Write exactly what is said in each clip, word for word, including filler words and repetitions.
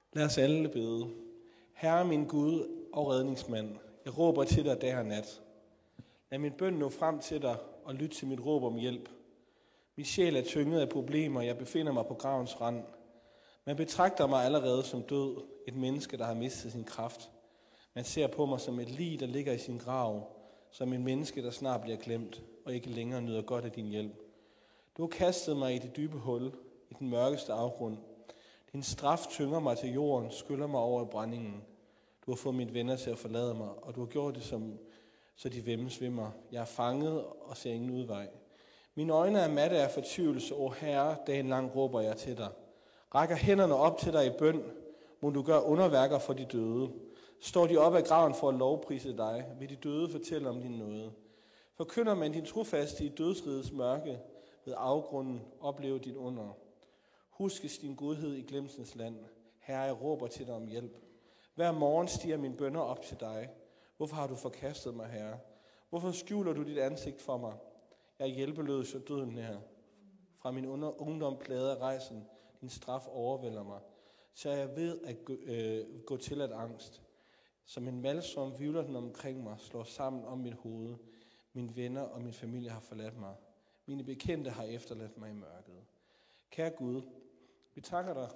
Lad os alle bede. Herre min Gud og redningsmand, jeg råber til dig dag og nat. Lad min bøn nå frem til dig og lyt til mit råb om hjælp. Min sjæl er tynget af problemer, jeg befinder mig på gravens rand. Man betragter mig allerede som død, et menneske, der har mistet sin kraft. Man ser på mig som et lig, der ligger i sin grav, som en menneske, der snart bliver glemt og ikke længere nyder godt af din hjælp. Du har kastet mig i det dybe hul, i den mørkeste afgrund. Din straf tynger mig til jorden, skyller mig over i brændingen. Du har fået mine venner til at forlade mig, og du har gjort det, som, så de væmmes ved mig. Jeg er fanget og ser ingen udvej. Mine øjne er matte af fortvivlelse, o Herre, dagen lang råber jeg til dig. Rækker hænderne op til dig i bøn, må du gøre underværker for de døde. Står de op af graven for at lovprise dig, vil de døde fortælle om din nåde. Forkynder man din trofaste i dødsrigets mørke, ved afgrunden opleve dit under. Huskes din godhed i glemsens land. Herre, jeg råber til dig om hjælp. Hver morgen stiger mine bønner op til dig. Hvorfor har du forkastet mig, Herre? Hvorfor skjuler du dit ansigt for mig? Jeg er hjælpeløs og døden nær. Fra min ungdom plader rejsen. Din straf overvælder mig. Så jeg ved at gå, øh, gå til at angst. Som en malstrøm vivler den omkring mig, slår sammen om mit hoved. Mine venner og min familie har forladt mig. Mine bekendte har efterladt mig i mørket. Kære Gud, vi takker dig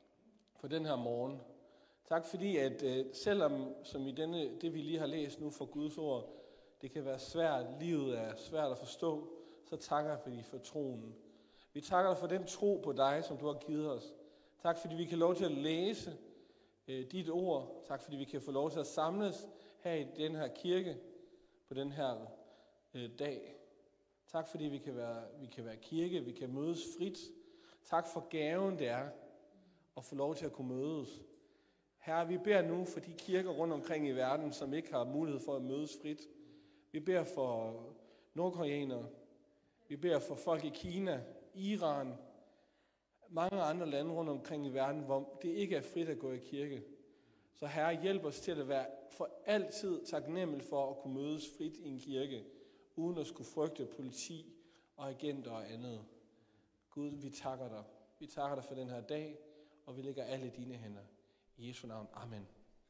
for den her morgen. Tak fordi, at øh, selvom som i denne, det vi lige har læst nu for Guds ord, det kan være svært, livet er svært at forstå, så takker vi for troen. Vi takker dig for den tro på dig, som du har givet os. Tak fordi vi kan lov til at læse øh, dit ord. Tak fordi vi kan få lov til at samles her i den her kirke på den her øh, dag. Tak fordi vi kan være, vi kan være kirke, vi kan mødes frit. Tak for gaven det er at få lov til at kunne mødes. Herre, vi beder nu for de kirker rundt omkring i verden, som ikke har mulighed for at mødes frit. Vi beder for nordkoreanere. Vi beder for folk i Kina, Iran, mange andre lande rundt omkring i verden, hvor det ikke er frit at gå i kirke. Så Herre, hjælp os til at være for altid taknemmelig for at kunne mødes frit i en kirke, uden at skulle frygte politi og agenter og andet. Gud, vi takker dig. Vi takker dig for den her dag, og vi lægger alle dine hænder. I Jesu navn. Amen.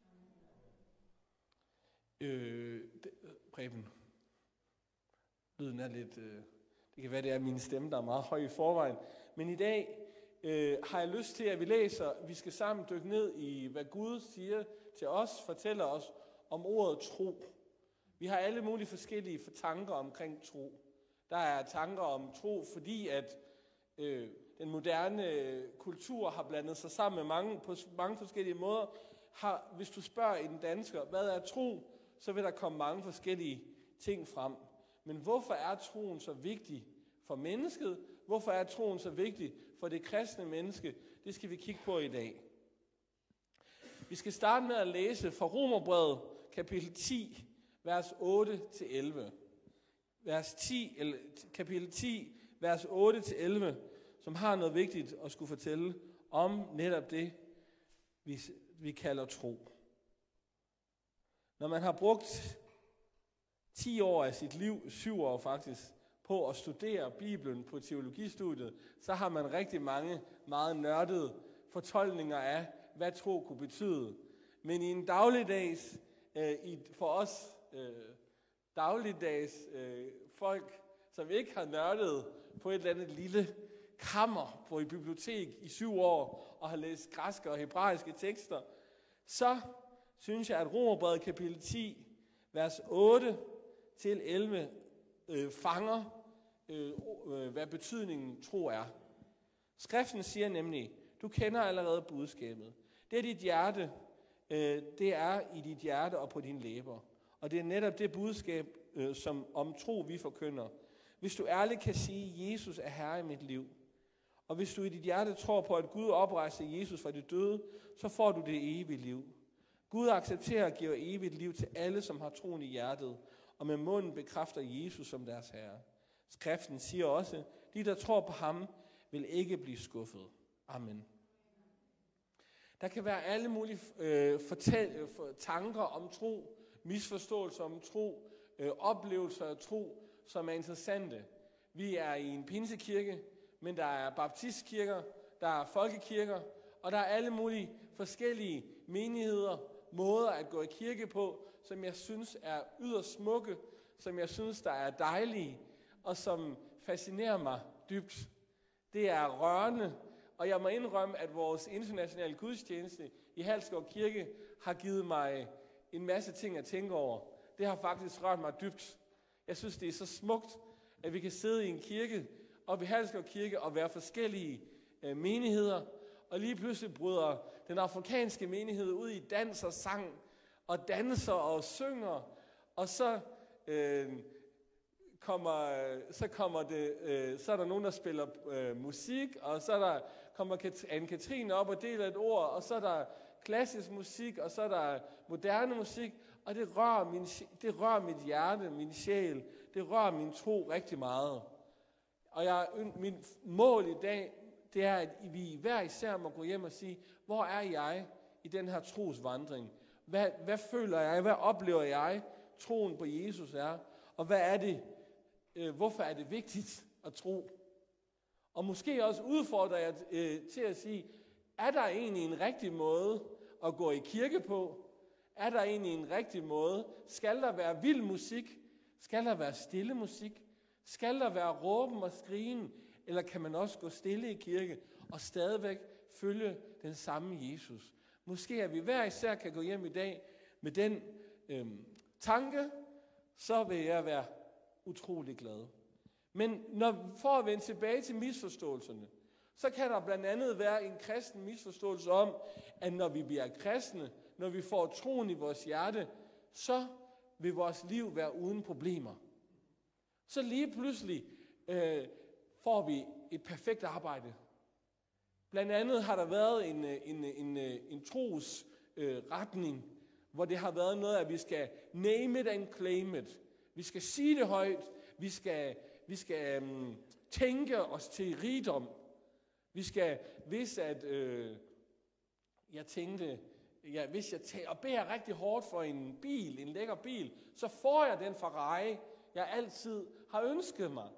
Øh, det, Preben. Lyden er lidt... Øh, det kan være, det er min stemme, der er meget høj i forvejen. Men i dag øh, har jeg lyst til, at vi læser, vi skal sammen dykke ned i, hvad Gud siger til os, fortæller os om ordet tro. Vi har alle mulige forskellige tanker omkring tro. Der er tanker om tro, fordi at øh, den moderne kultur har blandet sig sammen med mange, på mange forskellige måder. Har, hvis du spørger en dansker, hvad er tro, så vil der komme mange forskellige ting frem. Men hvorfor er troen så vigtig for mennesket? Hvorfor er troen så vigtig for det kristne menneske? Det skal vi kigge på i dag. Vi skal starte med at læse fra Romerbrevet, kapitel ti, vers otte til elleve. Vers ti, eller, kapitel ti, vers otte til elleve, som har noget vigtigt at skulle fortælle om netop det, vi, vi kalder tro. Når man har brugt ti år af sit liv, syv år faktisk, på at studere Bibelen på teologistudiet, så har man rigtig mange meget nørdede fortolkninger af, hvad tro kunne betyde. Men i en dagligdags, øh, i, for os øh, dagligdags øh, folk, som ikke har nørdet på et eller andet lille kammer på et bibliotek i syv år, og har læst græske og hebraiske tekster, så synes jeg, at Romerbrevet kapitel ti, vers otte til elleve, øh, fanger, øh, øh, hvad betydningen tro er. Skriften siger nemlig, du kender allerede budskabet. Det er dit hjerte, øh, det er i dit hjerte og på dine læber. Og det er netop det budskab, øh, som om tro vi forkynder. Hvis du ærligt kan sige, at Jesus er herre i mit liv, og hvis du i dit hjerte tror på, at Gud oprejste Jesus fra de døde, så får du det evige liv. Gud accepterer og giver evigt liv til alle, som har troen i hjertet, og med munden bekræfter Jesus som deres herre. Skriften siger også, de der tror på ham, vil ikke blive skuffet. Amen. Der kan være alle mulige øh, fortæl, for, tanker om tro, misforståelser om tro, øh, oplevelser af tro, som er interessante. Vi er i en pinsekirke, men der er baptistkirker, der er folkekirker, Og der er alle mulige forskellige menigheder, måder at gå i kirke på, som jeg synes er yderst smukke, som jeg synes, der er dejlige, og som fascinerer mig dybt. Det er rørende, og jeg må indrømme, at vores internationale gudstjeneste i Halsgård Kirke har givet mig en masse ting at tænke over. Det har faktisk rørt mig dybt. Jeg synes, det er så smukt, at vi kan sidde i en kirke, oppe i Halsgård Kirke, og være forskellige øh, menigheder, og lige pludselig bryder den afrikanske menighed ud i dans og sang, og danser og synger, og så øh, kommer, så kommer det, øh, så er der nogen, der spiller øh, musik, og så er der, kommer Anne-Katrine op og deler et ord, og så er der klassisk musik, og så er der moderne musik, og det rører, min, det rører mit hjerte, min sjæl, det rører min tro rigtig meget. Og jeg, min mål i dag, det er, at vi hver især må gå hjem og sige, hvor er jeg i den her trosvandring? Hvad, hvad føler jeg? Hvad oplever jeg, troen på Jesus er? Og hvad er det? Øh, hvorfor er det vigtigt at tro? Og måske også udfordrer jeg øh, til at sige, er der egentlig en rigtig måde at gå i kirke på? Er der egentlig en rigtig måde? Skal der være vild musik? Skal der være stille musik? Skal der være råben og skrigen? Eller kan man også gå stille i kirke og stadigvæk følge den samme Jesus? Måske at vi hver især kan gå hjem i dag med den øhm, tanke, så vil jeg være utrolig glad. Men når, for at vende tilbage til misforståelserne, så kan der blandt andet være en kristen misforståelse om, at når vi bliver kristne, når vi får troen i vores hjerte, så vil vores liv være uden problemer. Så lige pludselig øh, får vi et perfekt arbejde. Blandt andet har der været en, en, en, en tros øh, retning, hvor det har været noget, at vi skal name it and claim it. Vi skal sige det højt. Vi skal, vi skal um, tænke os til rigdom. Vi skal, hvis at, øh, jeg tænkte, ja, hvis jeg tæ- og beder rigtig hårdt for en bil, en lækker bil, så får jeg den Ferrari, jeg altid har ønsket mig.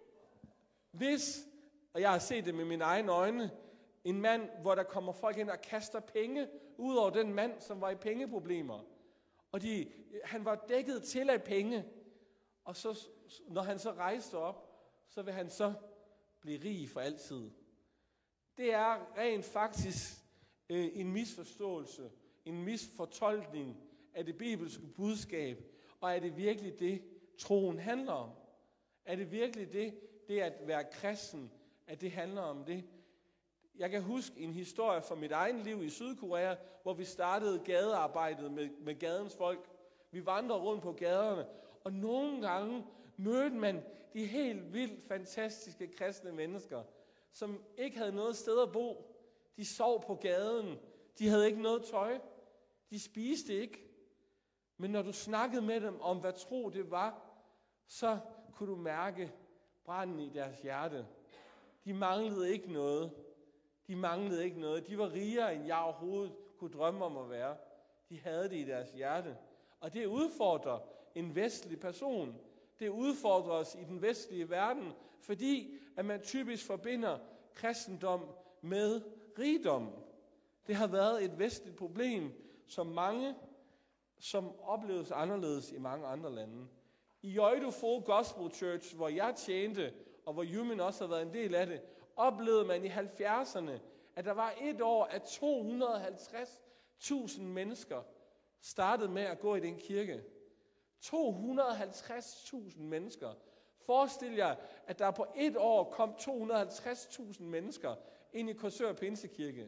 Hvis, og jeg har set det med mine egne øjne, en mand, hvor der kommer folk ind og kaster penge ud over den mand, som var i pengeproblemer. Og de, han var dækket til af penge. Og så, når han så rejste op, så vil han så blive rig for altid. Det er rent faktisk øh, en misforståelse, en misfortolkning af det bibelske budskab. Og er det virkelig det, troen handler om? Er det virkelig det, det at være kristen, at det handler om det? Jeg kan huske en historie fra mit egen liv i Sydkorea, hvor vi startede gadearbejdet med, med gadens folk. Vi vandrede rundt på gaderne, og nogle gange mødte man de helt vildt fantastiske kristne mennesker, som ikke havde noget sted at bo. De sov på gaden. De havde ikke noget tøj. De spiste ikke. Men når du snakkede med dem om, hvad tro det var, så kunne du mærke branden i deres hjerte. De manglede ikke noget. De manglede ikke noget. De var rigere, end jeg overhovedet kunne drømme om at være. De havde det i deres hjerte. Og det udfordrer en vestlig person. Det udfordrer os i den vestlige verden, fordi at man typisk forbinder kristendom med rigdom. Det har været et vestligt problem, som mange, som opleves anderledes i mange andre lande. I Jøjdo Full Gospel Church, hvor jeg tjente, og hvor Yumin også har været en del af det, oplevede man i halvfjerdserne, at der var et år, at to hundrede og halvtreds tusind mennesker startede med at gå i den kirke. to hundrede og halvtreds tusind mennesker. Forestil jer, at der på et år kom to hundrede og halvtreds tusind mennesker ind i Korsør Pinsekirke.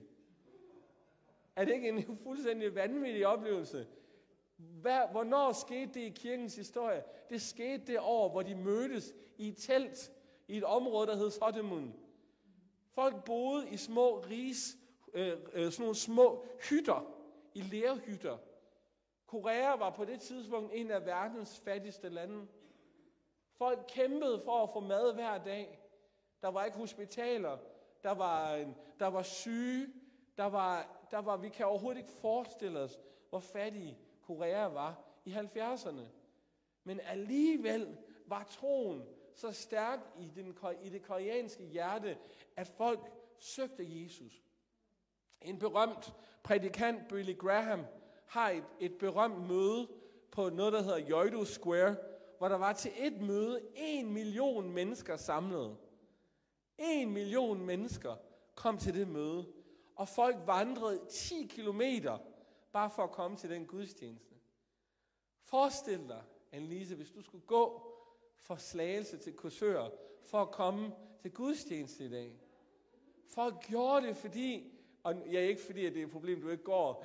Er det ikke en fuldstændig vanvittig oplevelse? Hvad, hvornår skete det i kirkens historie? Det skete det år, hvor de mødtes i et telt i et område, der hed Sottemun. Folk boede i små ris, øh, øh, sådan nogle små hytter, i lerhytter. Korea var på det tidspunkt en af verdens fattigste lande. Folk kæmpede for at få mad hver dag. Der var ikke hospitaler. Der var, der var syge. Der var, der var, vi kan overhovedet ikke forestille os, hvor fattig Korea var i halvfjerdserne. Men alligevel var troen så stærk i, den, i det koreanske hjerte, at folk søgte Jesus. En berømt prædikant, Billy Graham, har et, et berømt møde på noget, der hedder Yoido Square, hvor der var til et møde en million mennesker samlet. En million mennesker kom til det møde, og folk vandrede ti kilometer bare for at komme til den gudstjeneste. Forestil dig, Annelise, hvis du skulle gå fra Slagelse til Korsør for at komme til gudstjeneste i dag. Folk gjorde det, fordi, og ja, ikke fordi, at det er et problem, du ikke går,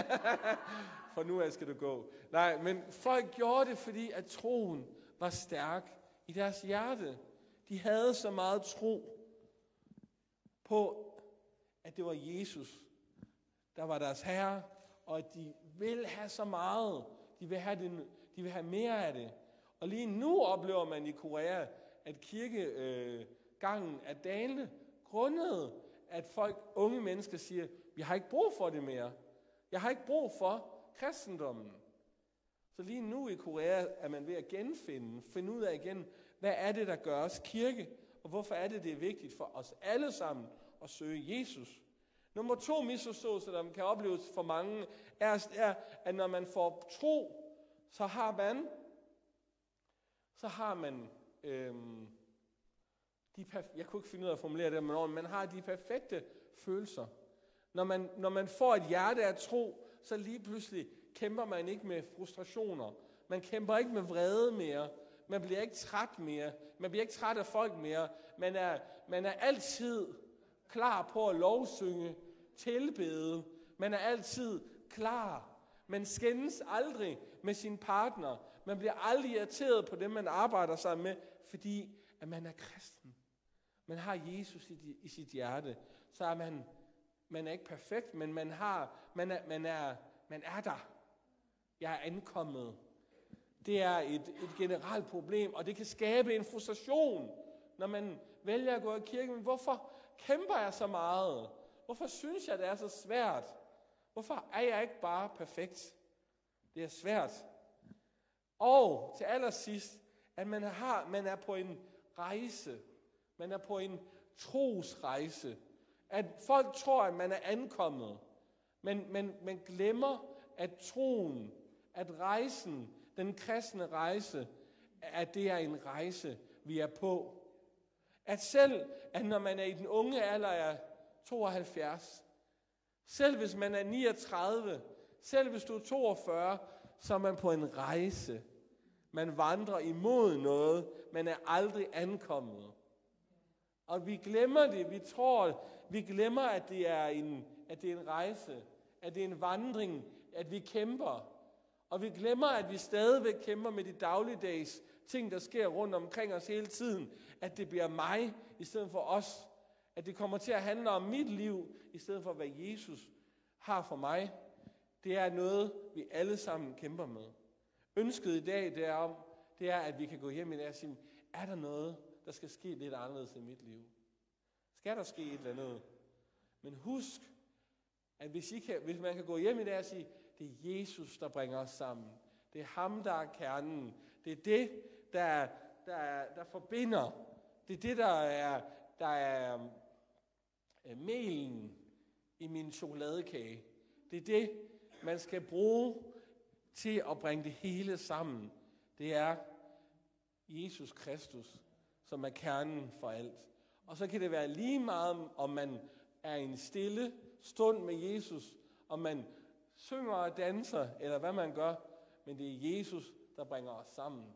for nu af skal du gå. Nej, men folk gjorde det, fordi at troen var stærk i deres hjerte. De havde så meget tro på, at det var Jesus, der var deres herre, og at de vil have så meget. De vil have, det, de vil have mere af det. Og lige nu oplever man i Korea, at kirkegangen øh, er dalende, grundet at folk, unge mennesker siger, vi har ikke brug for det mere. Jeg har ikke brug for kristendommen. Så lige nu i Korea er man ved at genfinde, finde ud af igen, hvad er det, der gør os kirke, og hvorfor er det, det er vigtigt for os alle sammen at søge Jesus. Nummer to misforståelse, der kan opleves for mange, er, er, at når man får tro, så har man, så har man, øhm, de perf- jeg kunne ikke finde ud af at formulere det, men man har de perfekte følelser. Når man, når man får et hjerte af tro, så lige pludselig kæmper man ikke med frustrationer. Man kæmper ikke med vrede mere. Man bliver ikke træt mere. Man bliver ikke træt af folk mere. Man er, man er altid klar på at lovsynge, tilbede. Man er altid klar. Man skændes aldrig med sin partner. Man bliver aldrig irriteret på dem, man arbejder sammen med, fordi at man er kristen. Man har Jesus i, i sit hjerte. Så er man, man er ikke perfekt, men man, har, man, er, man, er, man er der. Jeg er ankommet. Det er et, et generelt problem, og det kan skabe en frustration, når man vælger at gå i kirke. Men hvorfor kæmper jeg så meget? Hvorfor synes jeg, det er så svært? Hvorfor er jeg ikke bare perfekt? Det er svært. Og til allersidst, at man, har, man er på en rejse. Man er på en trosrejse. At folk tror, at man er ankommet. Men man, man glemmer, at troen, at rejsen, den kristne rejse, at det er en rejse, vi er på. At selv, at når man er i den unge alder af tooghalvfjerds, selv hvis man er niogtredive, selv hvis du er toogfyrre, så er man på en rejse. Man vandrer imod noget, man er aldrig ankommet. Og vi glemmer det, vi tror, vi glemmer, at det er en, at det er en rejse, at det er en vandring, at vi kæmper. Og vi glemmer, at vi stadigvæk kæmper med de dagligdags ting, der sker rundt omkring os hele tiden. At det bliver mig, i stedet for os. At det kommer til at handle om mit liv, i stedet for hvad Jesus har for mig. Det er noget, vi alle sammen kæmper med. Ønsket i dag, det er, om, det er at vi kan gå hjem i dag og sige, er der noget, der skal ske lidt anderledes i mit liv? Skal der ske et eller andet? Men husk, at hvis, I kan, hvis man kan gå hjem i dag og sige, det er Jesus, der bringer os sammen. Det er ham, der er kernen. Det er det, der, der, der forbinder. Det er det, der er, der er melen i min chokoladekage. Det er det, man skal bruge til at bringe det hele sammen. Det er Jesus Kristus, som er kernen for alt. Og så kan det være lige meget, om man er i en stille stund med Jesus, om man synger og danser, eller hvad man gør, men det er Jesus, der bringer os sammen.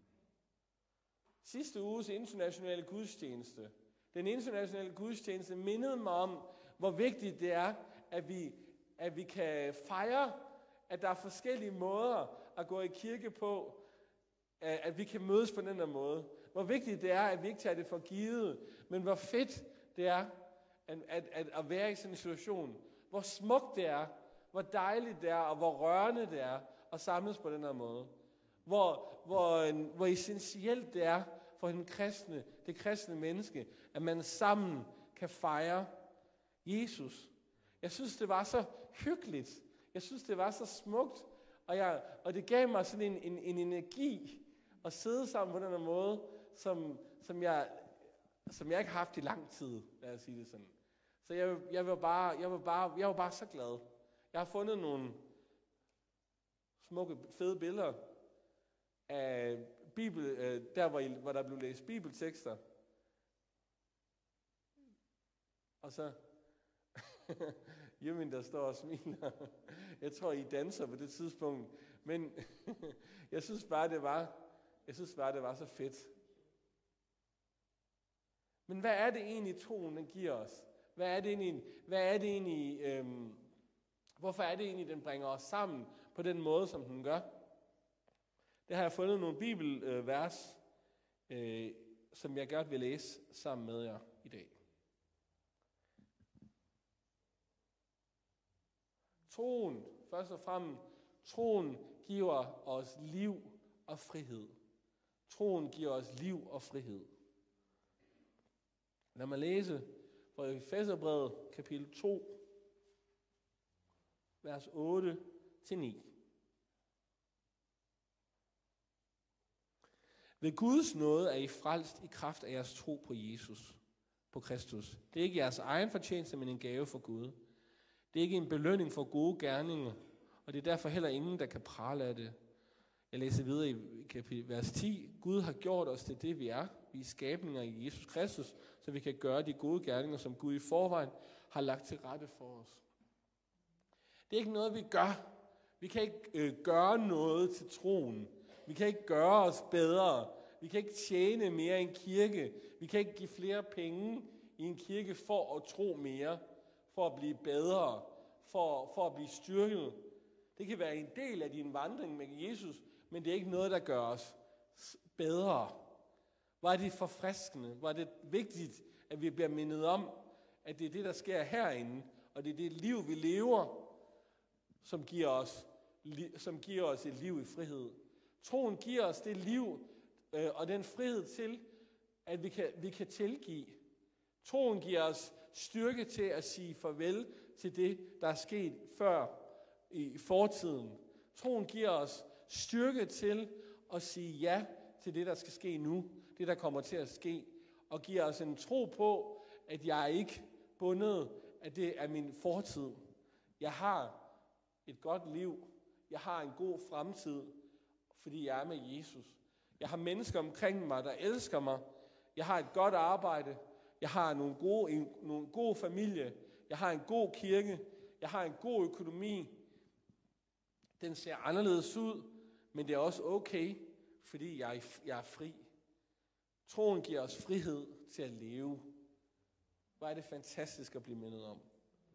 Sidste uges internationale gudstjeneste. Den internationale gudstjeneste mindede mig om, hvor vigtigt det er, at vi, at vi kan fejre, at der er forskellige måder at gå i kirke på, at vi kan mødes på den her måde. Hvor vigtigt det er, at vi ikke tager det for givet, men hvor fedt det er at, at, at, at være i sådan en situation. Hvor smukt det er, hvor dejligt det er, og hvor rørende det er at samles på den her måde. Hvor, hvor, hvor essentielt det er for den kristne, det kristne menneske, at man sammen kan fejre Jesus. Jeg synes, det var så hyggeligt. Jeg synes, det var så smukt. Og, jeg, og det gav mig sådan en, en, en energi at sidde sammen på den her måde, som, som, jeg, som jeg ikke har haft i lang tid, lad os sige det sådan. Så jeg, jeg, var bare, jeg, var bare, jeg var bare så glad. Jeg har fundet nogle smukke, fede billeder af Bibel, der hvor, I, hvor der blev læst bibeltekster. Og så Jimmy, der står og smiler. Jeg tror, I danser på det tidspunkt. Men jeg synes bare, det var, jeg synes bare, det var så fedt. Men hvad er det egentlig, troen den giver os? Hvad er det egentlig, hvad er det egentlig øhm, hvorfor er det egentlig, den bringer os sammen på den måde, som den gør? Det har jeg fundet nogle bibelvers, øh, som jeg godt vil læse sammen med jer i dag. Troen, først og fremmest, troen giver os liv og frihed. Troen giver os liv og frihed. Lad mig læse fra Efeserbrevet kapitel to, vers otte til ni. Ved Guds nåde er I frelst i kraft af jeres tro på Jesus, på Kristus. Det er ikke jeres egen fortjeneste, men en gave fra Gud. Det er ikke en belønning for gode gerninger, og det er derfor heller ingen, der kan prale af det. Jeg læser videre i kapitel vers ti. Gud har gjort os til det, vi er. Vi er skabninger i Jesus Kristus, så vi kan gøre de gode gerninger, som Gud i forvejen har lagt til rette for os. Det er ikke noget, vi gør. Vi kan ikke øh, gøre noget til troen. Vi kan ikke gøre os bedre. Vi kan ikke tjene mere i en kirke. Vi kan ikke give flere penge i en kirke for at tro mere, for at blive bedre, for, for at blive styrket. Det kan være en del af din vandring med Jesus, men det er ikke noget, der gør os bedre. Hvor er det forfriskende? Hvor er det vigtigt, at vi bliver mindet om, at det er det, der sker herinde, og det er det liv, vi lever, som giver os, som giver os et liv i frihed. Troen giver os det liv øh, og den frihed til, at vi kan, vi kan tilgive. Troen giver os styrke til at sige farvel til det, der er sket før i fortiden. Troen giver os styrke til at sige ja til det, der skal ske nu, det, der kommer til at ske, og giver os en tro på, at jeg er ikke bundet, at det er min fortid. Jeg har et godt liv. Jeg har en god fremtid, fordi jeg er med Jesus. Jeg har mennesker omkring mig, der elsker mig. Jeg har et godt arbejde. Jeg har nogle gode, en, nogle gode familie. Jeg har en god kirke. Jeg har en god økonomi. Den ser anderledes ud, men det er også okay, fordi jeg er, jeg er fri. Troen giver os frihed til at leve. Hvor er det fantastisk at blive mindet om.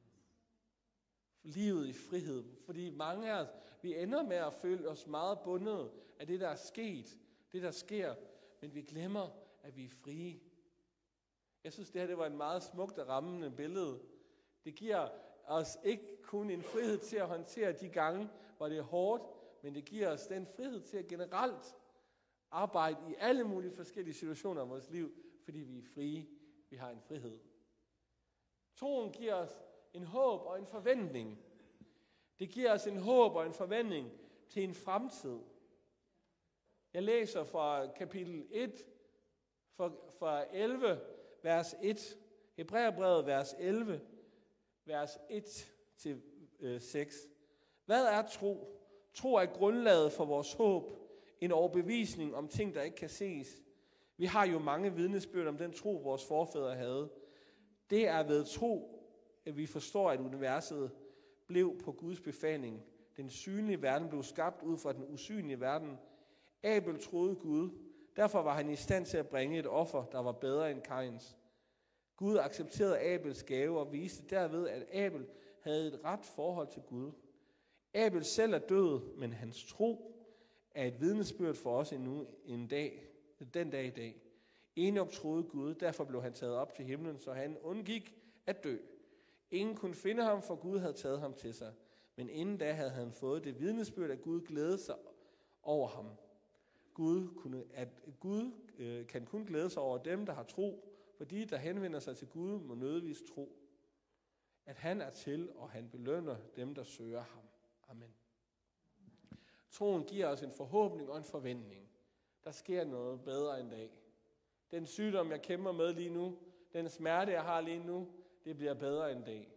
Livet i frihed. Fordi mange af os, vi ender med at føle os meget bundet af det, der er sket, det, der sker, men vi glemmer, at vi er frie. Jeg synes, det her det var en meget smukt og rammende billede. Det giver os ikke kun en frihed til at håndtere de gange, hvor det er hårdt, men det giver os den frihed til at generelt arbejde i alle mulige forskellige situationer i vores liv, fordi vi er frie. Vi har en frihed. Troen giver os en håb og en forventning. Det giver os en håb og en forventning til en fremtid. Jeg læser fra kapitel et, fra elleve, vers et. Hebræerbrevet, vers elleve, vers et til seks. Hvad er tro? Tro er grundlaget for vores håb, en overbevisning om ting, der ikke kan ses. Vi har jo mange vidnesbyrd om den tro, vores forfædre havde. Det er ved tro, at vi forstår, at universet blev på Guds befaling. Den synlige verden blev skabt ud fra den usynlige verden. Abel troede Gud. Derfor var han i stand til at bringe et offer, der var bedre end Kains. Gud accepterede Abels gave og viste derved, at Abel havde et ret forhold til Gud. Abel selv er død, men hans tro er et vidnesbyrd for os endnu en dag, den dag i dag. Enok troede Gud, derfor blev han taget op til himlen, så han undgik at dø. Ingen kunne finde ham, for Gud havde taget ham til sig. Men inden da havde han fået det vidnesbyrd, at Gud glædede sig over ham. Gud, kunne, at Gud øh, kan kun glæde sig over dem, der har tro, for de, der henvender sig til Gud, må nødvendigvis tro, at han er til, og han belønner dem, der søger ham. Amen. Troen giver os en forhåbning og en forventning. Der sker noget bedre en dag. Den sygdom, jeg kæmper med lige nu, den smerte, jeg har lige nu, det bliver bedre en dag.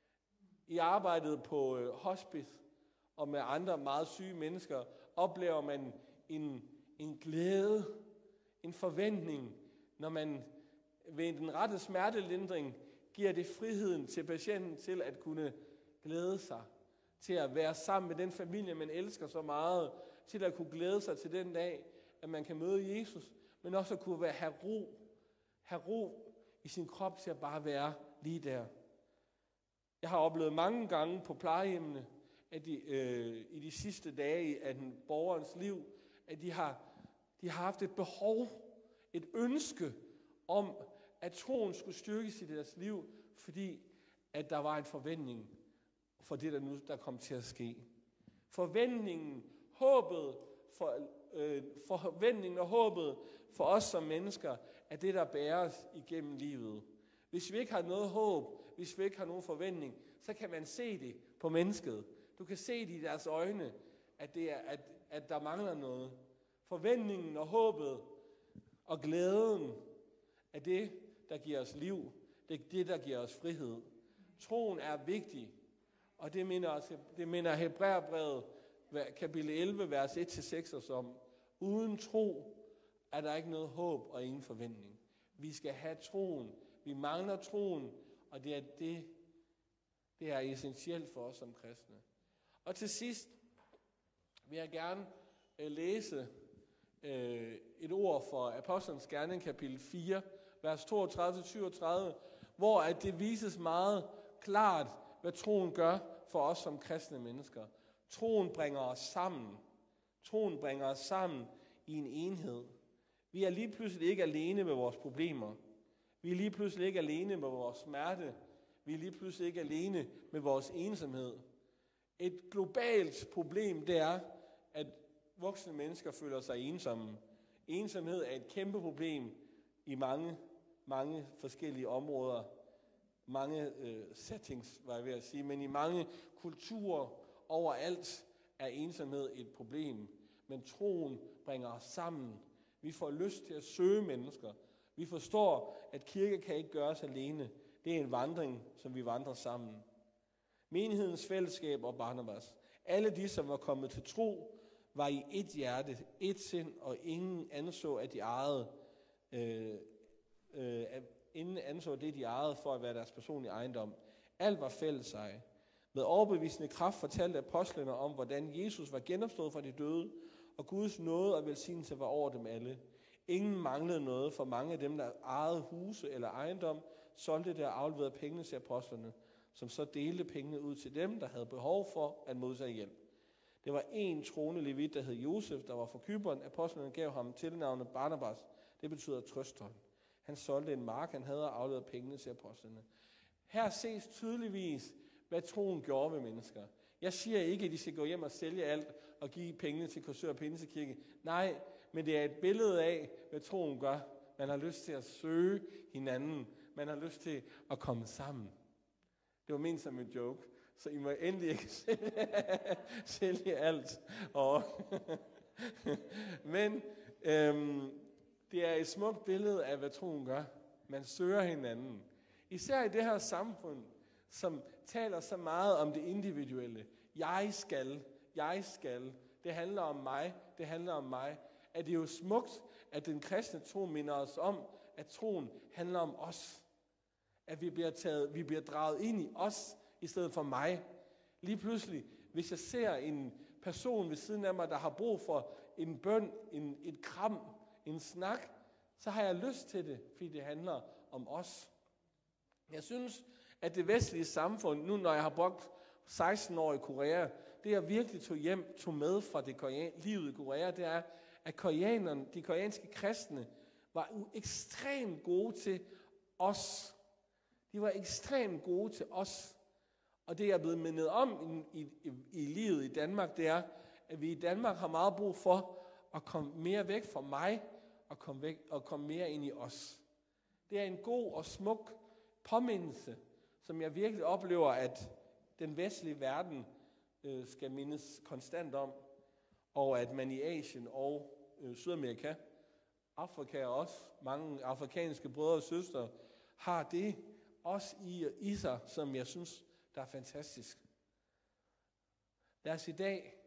I arbejdet på øh, hospice og med andre meget syge mennesker, oplever man en, en glæde, en forventning, når man ved den rette smertelindring giver det friheden til patienten til at kunne glæde sig, til at være sammen med den familie, man elsker så meget, til at kunne glæde sig til den dag, at man kan møde Jesus, men også at kunne være, have ro, have ro i sin krop til at bare være lige der. Jeg har oplevet mange gange på plejehjemmene, at de, øh, i de sidste dage af den borgerens liv, at de har, de har haft et behov, et ønske om, at troen skulle styrkes i deres liv, fordi at der var en forventning for det, der nu der kom til at ske. Forventningen, håbet, for, øh, forventningen og håbet for os som mennesker, er det, der bærer os igennem livet. Hvis vi ikke har noget håb, hvis vi ikke har nogen forventning, så kan man se det på mennesket. Du kan se det i deres øjne, at, det er, at, at der mangler noget. Forventningen og håbet og glæden er det, der giver os liv. Det er det, der giver os frihed. Troen er vigtig, og det minder, os, det minder Hebræerbrevet kapitel elleve, vers et til seks os om. Uden tro er der ikke noget håb og ingen forventning. Vi skal have troen. Vi mangler troen, og det er, det, det er essentielt for os som kristne. Og til sidst vil jeg gerne øh, læse øh, et ord for Apostlenes Gerning, kapitel fire, vers toogtredive til syvogtredive, hvor at det vises meget klart, hvad troen gør for os som kristne mennesker. Troen bringer os sammen. Troen bringer os sammen i en enhed. Vi er lige pludselig ikke alene med vores problemer. Vi er lige pludselig ikke alene med vores smerte. Vi er lige pludselig ikke alene med vores ensomhed. Et globalt problem, det er, at voksne mennesker føler sig ensomme. Ensomhed er et kæmpe problem i mange, mange forskellige områder. Mange øh, settings, var jeg ved at sige, men i mange kulturer overalt er ensomhed et problem. Men troen bringer os sammen. Vi får lyst til at søge mennesker. Vi forstår, at kirke kan ikke gøres alene. Det er en vandring, som vi vandrer sammen. Menighedens fællesskab og Barnabas. Alle de, som var kommet til tro, var i et hjerte, et sind, og ingen anså, at de ejede, øh, øh, ingen anså det, de ejede for at være deres personlige ejendom. Alt var fælles sig. Med overbevisende kraft fortalte apostlene om, hvordan Jesus var genopstået fra de døde, og Guds nåde og velsignelse var over dem alle. Ingen manglede noget, for mange af dem, der ejede huse eller ejendom, solgte det og afleverede pengene til apostlene, som så delte pengene ud til dem, der havde behov for at modtage hjælp. Det var en troende levit, der hed Josef, der var fra Cypern. Apostlene gav ham tilnavnet Barnabas. Det betyder trøsthold. Han solgte en mark, han havde, og afleverede pengene til apostlene. Her ses tydeligvis, hvad troen gjorde ved mennesker. Jeg siger ikke, at de skal gå hjem og sælge alt og give pengene til Korsør Pinsekirke. Nej, men det er et billede af, hvad troen gør. Man har lyst til at søge hinanden. Man har lyst til at komme sammen. Det var ment som en joke, så I må endelig ikke sælge, sælge alt. Og men øhm, det er et smukt billede af, hvad troen gør. Man søger hinanden. Især i det her samfund, som taler så meget om det individuelle. Jeg skal, jeg skal. Det handler om mig, det handler om mig. At det er jo smukt, at den kristne tro minder os om, at troen handler om os. At vi bliver, taget, vi bliver draget ind i os, i stedet for mig. Lige pludselig, hvis jeg ser en person ved siden af mig, der har brug for en bøn, en, et kram, en snak, så har jeg lyst til det, fordi det handler om os. Jeg synes, at det vestlige samfund, nu når jeg har brugt seksten år i Korea, det jeg virkelig tog hjem, tog med fra det korean, livet i Korea, det er, at koreanerne, de koreanske kristne var ekstremt gode til os. De var ekstremt gode til os. Og det jeg er blevet mindet om i, i, i livet i Danmark, det er, at vi i Danmark har meget brug for at komme mere væk fra mig og komme, væk, og komme mere ind i os. Det er en god og smuk påmindelse, som jeg virkelig oplever, at den vestlige verden øh, skal mindes konstant om, og at man i Asien og øh, Sydamerika, Afrika og også mange afrikanske brødre og søstre, har det også i, i sig, som jeg synes, der er fantastisk. Lad os i dag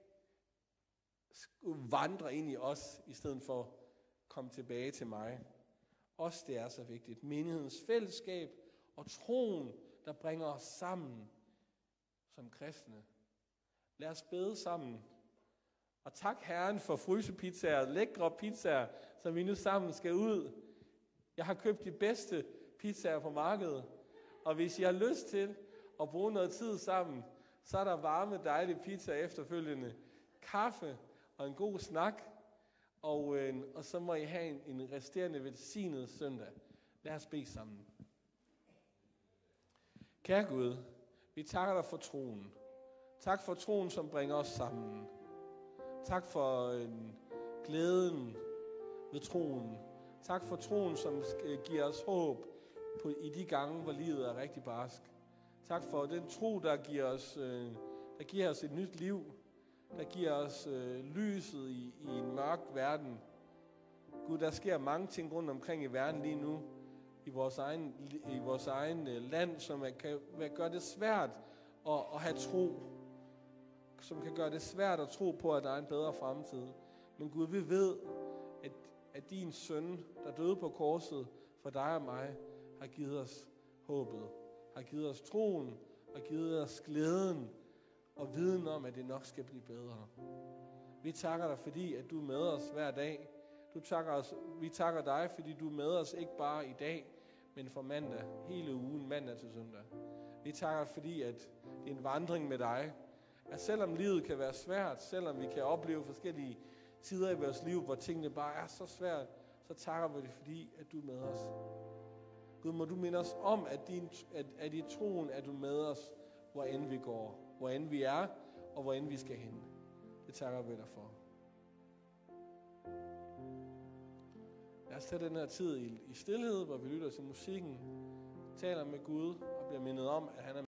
vandre ind i os, i stedet for at komme tilbage til mig. Også det er så vigtigt. Menighedens fællesskab og troen, der bringer os sammen som kristne. Lad os bede sammen. Og tak Herren for frysepizzaer, lækre pizzaer, som vi nu sammen skal ud. Jeg har købt de bedste pizzaer på markedet. Og hvis I har lyst til at bruge noget tid sammen, så er der varme, dejlige pizza efterfølgende. Kaffe og en god snak. Og, øh, og så må I have en, en resterende velsignet søndag. Lad os bede sammen. Kære Gud, vi takker dig for troen. Tak for troen, som bringer os sammen. Tak for øh, glæden ved troen. Tak for troen, som giver os håb på, i de gange, hvor livet er rigtig barsk. Tak for den tro, der giver os, øh, der giver os et nyt liv. Der giver os øh, lyset i, i en mørk verden. Gud, der sker mange ting rundt omkring i verden lige nu. I vores egen, i vores egen øh, land, som er, kan gøre det svært at, at have tro. Som kan gøre det svært at tro på, at der er en bedre fremtid. Men Gud, vi ved, at, at din søn, der døde på korset for dig og mig, har givet os håbet. Har givet os troen, har givet os glæden og viden om, at det nok skal blive bedre. Vi takker dig, fordi at du er med os hver dag. Du takker os, vi takker dig, fordi du er med os ikke bare i dag, men fra mandag, hele ugen, mandag til søndag. Vi takker dig, fordi at det er en vandring med dig. At selvom livet kan være svært, selvom vi kan opleve forskellige tider i vores liv, hvor tingene bare er så svært, så takker vi dig, fordi at du er med os. Gud, må du minde os om, at, din, at, at i troen er du med os, hvor end vi går, hvor end vi er, og hvor end vi skal hen. Det takker vi dig for. Lad os tage den her tid i, i stilhed, hvor vi lytter til musikken, taler med Gud og bliver mindet om, at han er